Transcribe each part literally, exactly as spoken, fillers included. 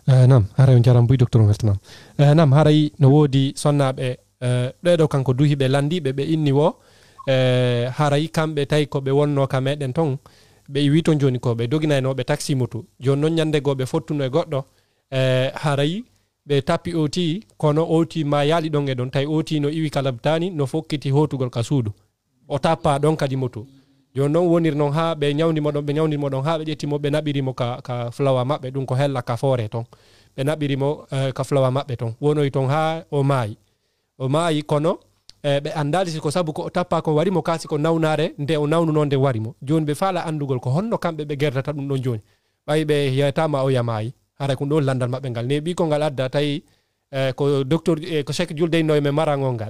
uh, nam haray on jaram buy docteur wertanam uh, nam haray no wodi sonnaɓe uh, ɗeɗo kanko duhiɓe landiɓe ɓe inni wo uh, haray kamɓe tawi ko ɓe wonno ka meɗen ton ɓe wi ton joni ko ɓe doginaynoɓe taxi moto joni noon ñande go ɓe fottuno e goɗɗo uh, haray ɓe tappi oti kono oti ma yaali ɗon e ɗon tawi oti no iwi kala tani no fokkiti hotugol ka suudu o tappa ɗon kadi moto joni noon wonir noon ha ɓe ñawdimo ɗon ɓe ñawdimo ɗon ha ɓe ƴettimo ɓe naɓirimo ka ka flawa maɓɓe ɗum ko hella ka foore ton ɓe naɓirimo uh, ka flawa maɓɓe ton wonoyi ton ha o maayi o maayi kono eh, ɓe andali siko sabu ko o tappa ko warimo kasi ko nawnare nde o nawnuno nde warimo joni ɓe faala andugol ko honno kamɓe ɓe gerdata ɗum ɗon joni ɓayi ɓe yeyatama o yamayi hara ko ɗon landal maɓɓe ngal ne ɓi ko ngal adda tawi eh, ko docteur eh, ko chek juldeyno e marangol ngal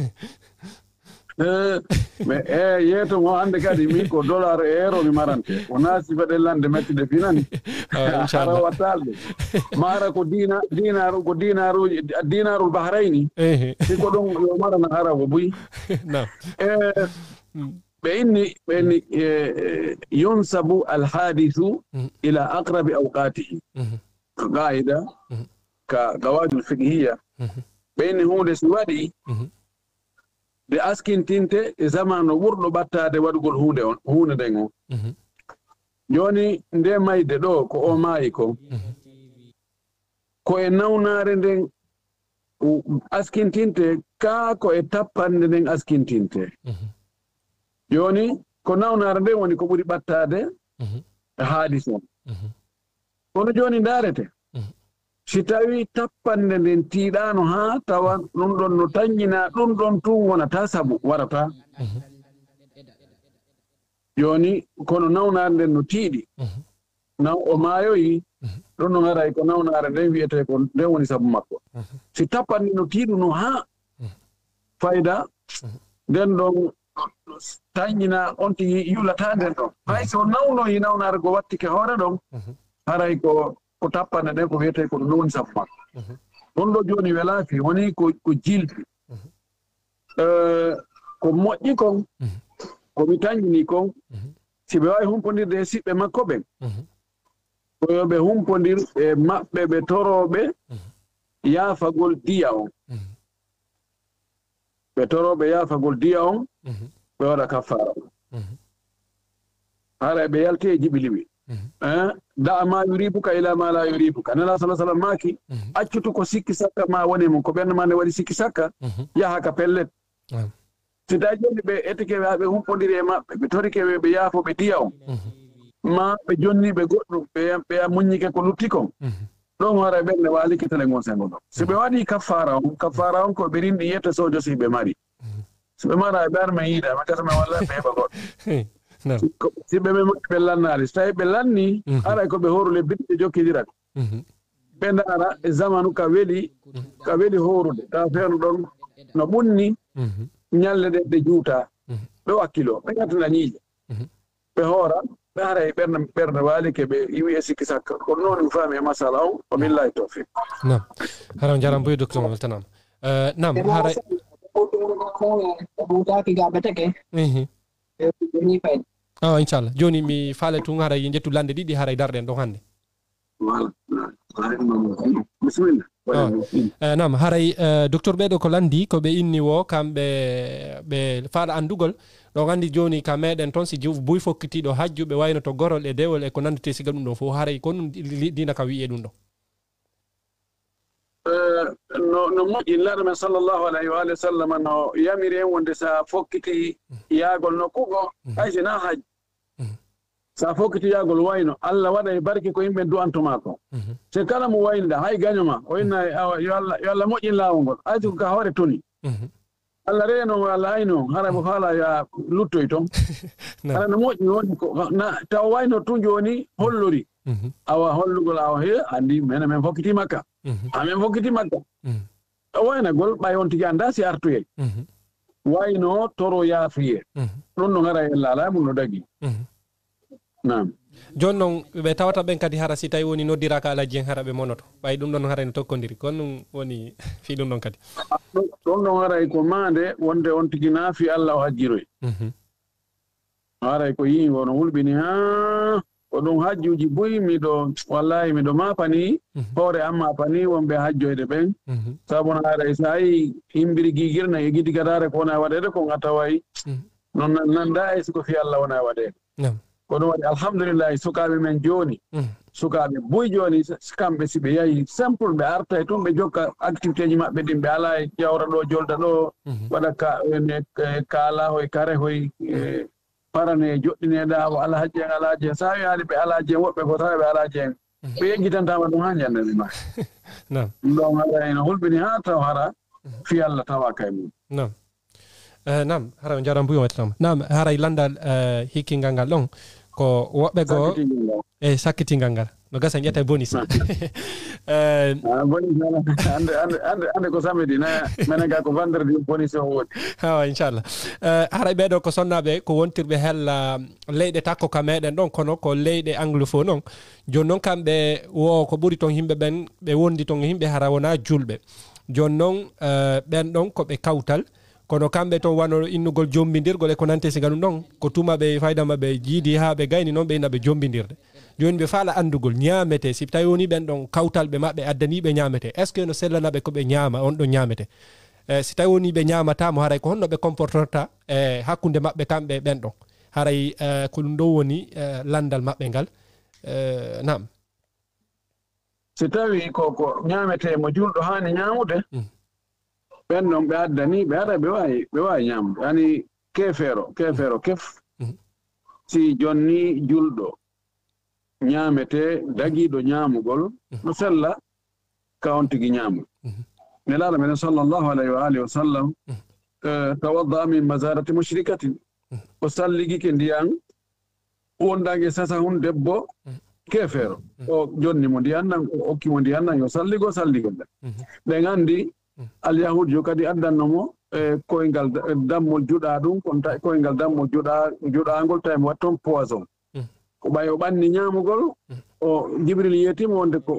mais e yeeto mo hannde kadi min ko dollar e euro mi marante o naasi baɗen lande mettude finani ara wattalde mara ko dina dinaru ko dinaruji dinarul bahrayni siko ɗon yo marana ara ko buy e ɓe inni ɓe inni yunsabu alhadithu ila aqrabi awqatihi ko qaida ka qawaidul fiqhiya ɓe inni hunde si waɗi de askintinte e zamanu ɓurɗo ɓattade waɗugol hunde on hunde nden on joni nde mayde ɗo ko o maayi ko ko e nawnare nden askintinte ka ko e tappande nden askintinte joni ko nawnare nden woni ko ɓuri ɓattade e haadis on kono joni ndarete si tawi tappande nden tiiɗano ha tawa ɗum ɗon no taññina ɗum ɗon tun wonata sabu warata joni kono nawnare nden no tiiɗi naw o maayoyi ɗon no haray ko nawnare nden wiyete ko nden woni sabu makko si tappande no tiiɗu no ha fayda nden ɗon taññina on tigi yulata nden ɗon hay so nawnoyi nawnare ko wattike hoore ɗon haray ko ko tappande nden ko wiyete ko ɗum woni sabu makko ɗon ɗo joni welaafi woni ko ko jilbi ko moƴƴi kon komi tañini kon si ɓe wawi humpodirde e siɓɓe makko ɓen ko yo ɓe humpodir e maɓɓe ɓe toroɓe yaafagol diya on ɓe toroɓe yaafagol diya on ɓe waɗa kaffara on hara ɓe yalti e jiɓiliɓe da ma yuribuka ila ma la yuribuka nala sallallahu alaihi wasallam maki accutu ko sikki sakka ma woni mon ko ɓernde ma nde waɗi sikki sakka yaha ka pellet si tawi joni ɓe etike ɓe humpodiri e maɓɓe ɓe torike ɓe yaafo ɓe diya on ma ɓe jonniɓe goɗɗum ɓe muññike ko lutti kon ɗon hara ɓernde waliki tele gon sengo ɗon so ɓe waɗi kaffara on kaffara on ko ɓe rinɗi yetta sojo si ɓe mari so ɓe mara ɓe arme yiiɗa ma gasama walla ɓe heɓa goɗɗo si ɓe ɓe lannali so tawi ɓe lanni aray ko ɓe horule biɗɗe jokkidirat ɓe ndaara e zamanu ka weeli ka weeli horude tawa feewno ɗon no ɓunni ñalle ɗe ɗe juuta ɓe wakkilo ɓe gatana ñiiƴe ɓe hoora ɓe ara e ɓernde ɓernde waalike ɓe iwi e sikki sakka kono noon mi faami e masala o o billahi tawfiq nam hara jaram boye docteur mo weltanam nam hara ɗutaki ga ɓeteke ni fay ah inchallah joni mi faale tun hara jettu lande ɗiɗi haray darɗen ɗon hannde bisimilla uh, nam haray uh, docteur ɓeɗo ko landi ko ɓe inni wo kamɓe ɓe faaɗa andugol ɗon andi joni ka meɗen toon si buy fokkitiɗo hajjuɓe wayno to gorol e dewol e ko nandete siga ɗum ɗon fof haray ko ɗum dina ka wiye ɗum ɗon no no moƴƴi nelaɗo men sallllahu alayhi wa alihi wa sallam no yamiri en wonde sa fokkiti yaagol nokkugo hay sina haj sa fokkiti yaagol wayno Allah waɗa e barke ko yimɓe du'antuma ko so kala mo waynida hay gañoma o inna yo Allah yo Allah moƴƴin laawol ngol hay so ka hoore toni Allah reeno Allah ayno hara mo faala ya luttoy toon hara no moƴƴi woni ko taw wayno tun joni hollori awa hollugol awa he andi mene men fokkiti makka amen fokkiti makka waynagol ɓay on tigi anda si artoye wayno toro yaafiye ɗum no gara e laala mum no dagi nam joni noon ɓe tawata ɓen kadi hara si tawi woni noddiraka alaji en hara ɓe monoto ɓay ɗum ɗon hara no tokkodiri kono ɗum woni fi ɗum ɗon kadi ɗum ɗon haray ko maande wonde on tigi naafi Allah o hajjiroy haray ko yii wono hulɓini ha ko ɗum hajjuji boyi miɗo wallahi miɗo mapani hoore am mapani wonɓe hajjoyde ɓen sabu no haɗa so yi himbiri gigirna e gidi gadare ko wona waɗede ko ngatawayi non nanda e siko fi Allah wona waɗede ko ɗum waɗi alhamdulillahi sukaɓe men joni sukaɓe boyi joni kamɓe si ɓe yahi simple ɓe arta e tun ɓe jokka activité ji maɓɓe ɗin ɓe ala e ƴawra ɗo jolda ɗo waɗa kaala hoye kare hoye parane joɗɗineɗa o ala hajji en ala hajji en sa wiyaali ɓe ala hajji en woɓɓe ko tawa ɓe ala hajji en ɓe yeggitantama ɗum ha ñande ɗuma ɗum ɗon haɗa ene hulɓini ha taw hara fi Allah tawa kay mum nam nam hara on jaram buyo wattama nam haray landal hikkingal ngal ɗon ko woɓɓe goo e sakkitingal ngal no gasa ƴetta e bonus bonus ande ande ande ko samedi na menen ga ko vendredi bonus o woodi ha inchallah haray ɓeɗo ko sonnaɓe ko wontirɓe hella leyɗe takko ka meɗen ɗon kono ko leyɗe anglophone on joni noon kamɓe wo ko ɓuuri toon yimɓe ɓen ɓe wondi toon yimɓe hara wona julɓe joni noon ɓen ɗon koɓe kawtal kono kamɓe toon wano innugol jombidirgol e ko nante siga ɗum ɗon ko tuma ɓe fayda maɓe jiidi ha ɓe gayni noon ɓe inna ɓe jombindirde joni ɓe faala andugol ñaamete si tawi woni ɓen ɗon kawtalɓe maɓɓe addaniɓe ñaamete est ce que no sellanaɓe koɓe ñaama on ɗon ñaamete si tawi woni ɓe ñaamatamo haray ko honno ɓe comportata e hakkude maɓɓe kamɓe ɓen ɗon haray ko ɗum ɗo woni landal maɓɓe ngal nam si tawi koko ñaamete mo julɗo hani ñaamude ɓen ɗon ɓe addani ɓe ara ɓe wawi ɓe wawi ñaamude yani kefeero kefeero kef si jonni julɗo ñaamete dagiiɗo ñaamugol no sella ka on tigi ñaamu nelaɗo meɗen sallllahu alayhi wa alihi wa sallam tawadda min masarati mushrikatin o salligike ndiyan wondange sasa hun debbo kefeero o jonni mo ndiyannan o okkimo ndiyannan yo salligo salligol ɗen ɓen anndi alyahudjo kadi addanno mo e koyngal dammol juɗa ɗum kon ta koyngal dammol juɗa juɗangol tawi mo watton poison ko ɓay o ɓanni ñaamugol o jibril yetimo wonde ko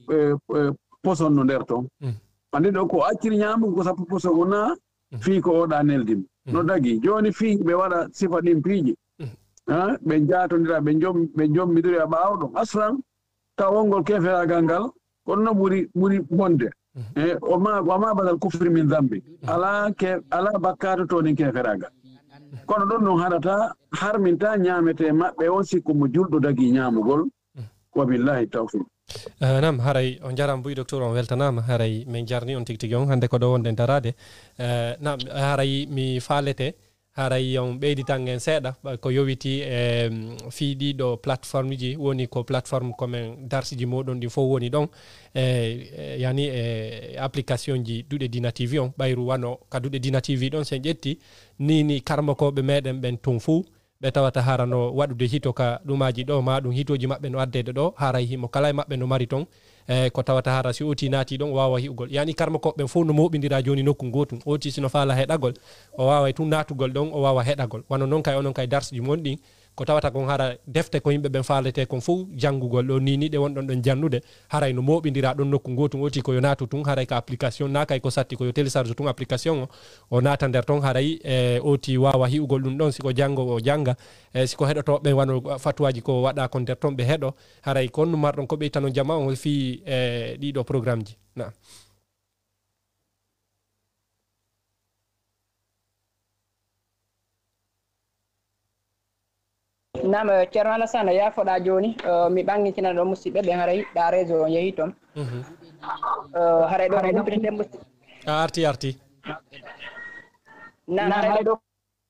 poson no nder toon andi ɗo ko acciri ñaamugo ko sappo poson wona fii ko oɗa neldima no dagi joni fii ɓe waɗa sifa ɗin piiji ha ɓe jaatodira ɓe jom ɓe jommidiri a ɓaawɗo aslan taw wongol keferagal ngal kono no ɓuri ɓuri bonde e oma oma badal kufri min dambi ala ke ala bakkato toni keferagal kono ɗon noon haɗata harminta ñaamete maɓɓe on sikku mo julɗo dagi ñaamugol wabillahi tawfiq Uh, nam haray on jaram buy docteur on weltanama haray min jarni on tigtigi on hande ko ɗo wonde darade uh, nam haray mi falete haray on ɓeydi tan en seeɗa ko yowiti e um, fiiɗiɗo plateforme ji woni ko plateforme commen darsiji moɗon ɗi fof woni ɗon e eh, yani e eh, application ji duɗe Dina T V on ɓayru wano ka duɗe Dina T V ɗon sen ƴetti nini karmakoɓe meɗen ɓen ton fou ɓe tawata harano waɗude hito ka ɗumaji ɗo ma ɗum hitoji maɓɓe no addede ɗo haray himo kala e maɓɓe no mari ton e ko tawata hara si oti naati ɗon o wawa hi'ugol yani karma koɓɓen fof no moɓidira joni nokku gotum oti sino faala heɗagol o wawa tun natugol ɗon o wawa heɗagol wano noon kay onon kay darsuji mon ɗin ko tawata kon hara defte ko yimɓe ɓen faalete kon fof janngugol ɗo nini ɗe wonɗon ɗon jannude haray no moɓidira ɗon nokku gotum oti koyo naatu tun haray ko application na kay ko satti koyo télécharge tun application o o naata nder ton haray e oti wawa hi'ugol ɗum ɗon siko janggo o janga e siko heɗotoɓe wano fatuwaji ko waɗa kon nder ton ɓe heɗo haray ko onno marɗon ko ɓeytano jama on fi e ɗiɗo programme ji na nam ceerno Alassane yafoɗa joni mi ɓangitina ɗo musidɓe ɓe haray ɗa réseau on yeehi toon haray ɗo ɗuɓɓirete musidɓe a arti arti nan haray ɗo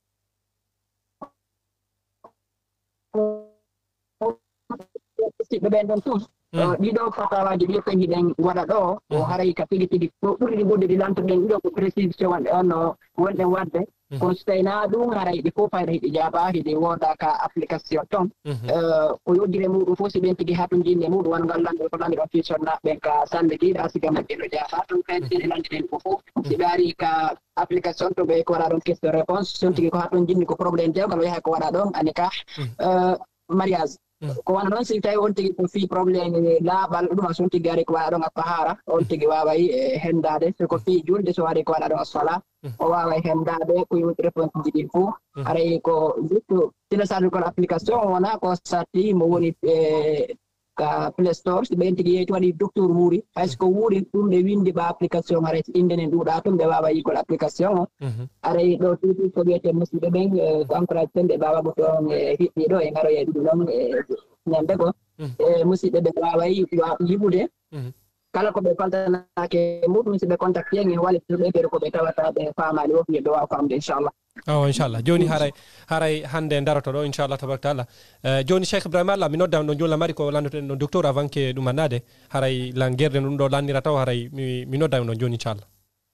musidɓe ɓen ɗon tous ɗiɗo fatawaji ɗi pen hiɗen waɗa ɗo o haray ka tigi tigi ɗo ɓurɗi ɓurde lantoɗen ɗiɗo ko précision wonɗe on no wonɗen wadde kono so tawina ɗum haray ɗi fof fayda hiɗi jaaba hiɗi woda ka application toon ko yoddire muɗum fof si ɓen tigi ha tun jinne muɗum won ngallanɗo ko landi ɗon fiisonnaɓe ɓen ka sallitiɗa siga maɓɓe ɗo jaaba tun kayɗen landiɗen fof fof si ɓe ari ka application to ɓe ko waɗa ɗon question réponse son tigi ko ha tun jinni ko probléme jawgal o yaha ko waɗa ɗon ani ka mariage ko wana noon si tawi on tigi ko fii probléme laaɓal ɗum a sunti gari ko waɗa ɗon a pahara on tigi waway hendade so ko fii julde so waɗi ko waɗa ɗon a sola o waway hendade ko yimɓe réponse ji ɗi fou aray ko juste télécharge kon application wona ko satti mo woni ka play store si ɓen tigi yeyti waɗi docteur wuuri hayso ko wuuri ɗum ɓe windi ba application aray inde nen ɗuuɗa tum ɓe wawa yigol application o aray ɗo tuuti ko wiyete musidɓe ɓen ko encourage ten ɓe mbawa mo toon hiɓɓi ɗo e garoye ɗum ɗon ñande ko e musidɓe ɓe waway yiɓude kala ko ɓe faltanake muɗum si ɓe contacte en wallitoɓe ɓeɗo ko ɓe tawata ɓe famali wof ɓe wawa famde inchallah o inchallah joni haray haray hande daroto ɗo inchallah tabaraka taala joni Cheikh Ibrahima Allah mi noddama ɗon joni lamari ko landoten ɗon docteur avant que ɗum annade haray lan guerde ɗum ɗo lannira taw haray mi mi noddama ɗon joni inchallah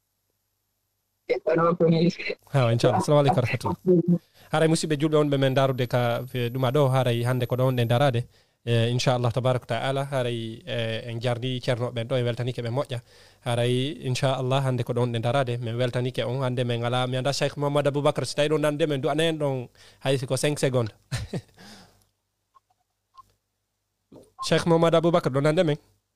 ha inchallah assalamu aleykum wa rahmatullah haray musidɓe julɓe wonɓe men darude ka ɗuma ɗo haray hande ko ɗon ɗe darade inchallah tabaraka taala haray en jarni ceernoɓe ɓen ɗo en weltanike ɓe moƴƴa haray inchallah hande ko ɗon ɗe darade min weltanike on hande min ala mi anda Cheikh Mamadou Aboubacar so tawi ɗon nande men du'ana en ɗon haysi ko cinq secondes Cheikh Mamadou Aboubacar ɗo nande men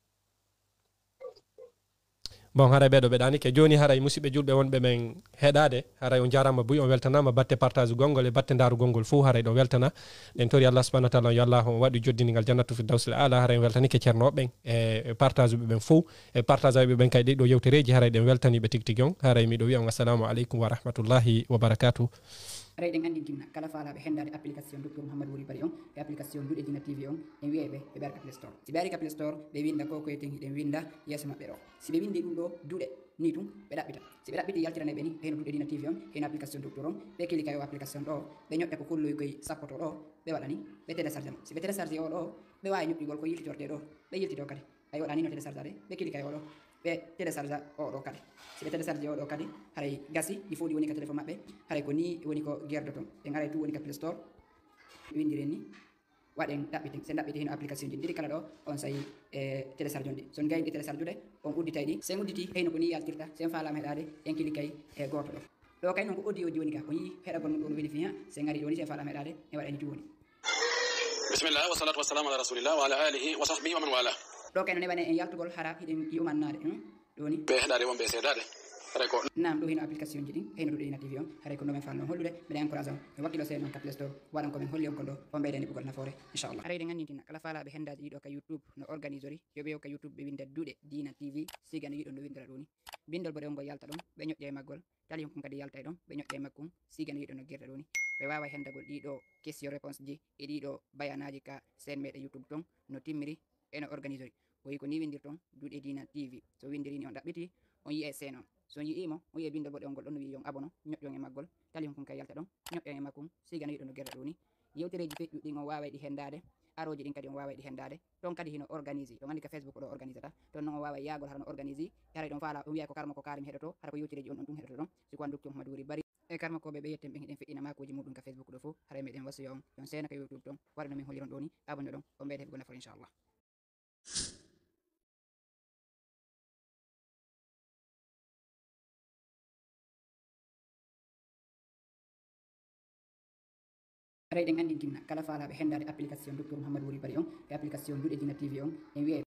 bon haray ɓeɗo ɓe ɗanike joni haray musidɓe julɓe wonɓe men heɗade haray on jarama buy on weltanama batte partage gongol e batte daru gongol fou haray ɗo weltana ɗen tori Allah subhanahu wa taala yo Allah on waɗi joddinigal jannatu fi dawsil ala haray on weltanike ceernoɓe e partage ɓe ɓen fou e partage ɓe ɓen kay ɗiɗo yewtereji haray ɗen weltaniɓe tigui tigui on haray miɗo wiya on assalamu aleykum wa rahmatullahi wa barakatuh aray ɗen anndi timna kala faalaɓe hendade application docteur Mouhamadou Wuri Bari on e application Duɗe Dina T V on en wiye ɓe ɓe ɓerka Play Store si ɓe ari ka Play Store ɓe winda ko koye ten hiɗen winda yeeso maɓɓe ɗo si ɓe windi ɗum ɗo duɗe ni tum ɓe ɗaɓɓita si ɓe ɗaɓɓiti yaltirane ɓe ni heno Duɗe Dina T V on heno application docteur on ɓe kili kay o application ɗo ɓe ñoƴƴa ko kulloy koye sappoto ɗo ɓe waɗani ɓe télécharge mo si ɓe télécharge o ɗo ɓe wawi ñoƴƴugol ko yiltitorde ɗo ɓe yiltito kadi ay waɗani no télécharge ade ɓe kili kay o ɗo ɓe télécharge o ɗo kadi si ɓe télécharge o ɗo kadi haray gasi il faut ɗi woni ka téléphone maɓɓe haray ko ni woni ko guerde ton ɓe garay tu woni ka Play Store windiren ni waɗen ɗaɓɓiti sen ɗaɓɓiti heno application ji ɗiɗi kala ɗo on sayi e télécharge on ɗi son gayi ɗi télécharge ude on udditay ɗi sen udditi heyno ko ni yaltirta sen falama heɗade en kili kay e goto ɗo ɗo kay noon ko audio ji woni ka ko yi heɗagol mum ɗo no weli fi ha sen gari ɗo ni sen falama heɗade en waɗani tu woni bismillah wa salatu wassalamu ala rasulillah wa ala alihi wa sahbihi wa man wala ɗo kay no neɓane en yaltugol hara hiɗen yumannade ɗo ni ɓe heɗade wonɓe seedade haray ko nam ɗo heno application ji ɗin heno Duɗe Dina T V on haray ko nomen falno hollude mbiɗa encourage on e wakkilo seen on ka Play Store waɗan komin holli on kon ɗo on ɓeyden heɓugol nafoore inchallah haray ɗe gandintina kala faalaɓe hendaji ɗiɗo ka YouTube no organise ori yoɓe yo ka YouTube ɓe winda Duɗe Dina T V sigane yiɗon no windira ɗo ni bindol boɗe on ngol yalta ɗon ɓe ñoƴƴa e maggol tali on kon kadi yalta e ɗon ɓe ñoƴƴa e makkum sigane yiɗon no guirɗa ɗo ni ɓe wawa hendagol ɗiɗo question réponse ji e ɗiɗo bayanaji ka sen meɗe YouTube ton no timmiri eno organise ori o wi ko ni windir ton Duɗe Dina T V so windiri ni on ɗaɓɓiti on yiye sen on so yi'imo on yiye bindol boɗe on ngol ɗon no wi yon abono ñoƴƴon e maggol tali on kon kay yalta ɗon ñoƴƴon e makkum sigana yiɗon no guerɗa ɗo ni yewtereji feƴƴu ɗin on waway ɗi hendade aroji ɗin kadi on waway ɗi hendade ton kadi hino organise ɗon andi ka Facebook ɗo organise ta ton noon on waway yagol hara no organise haray ɗon faala ɗum wiya ko karma ko karimi heɗoto hara ko yewtereji on ɗon ɗum heɗoto ɗon siko an docteur Mouhamadou Wuri Bari e karma koɓe ɓe yetten ɓe hiɗen feƴƴina makuji muɗum ka Facebook ɗo fof haray meɗen wasiya on yon sena ka YouTube ton waɗa no min holliron ɗo ni abonne ɗon on ɓeyde heɓugo nafoore inchallah haray ɗen anndi timna kala faalaɓe hendade application docteur Mouhamadou Wuri Bari on e application Duɗe Dina T V on en wiye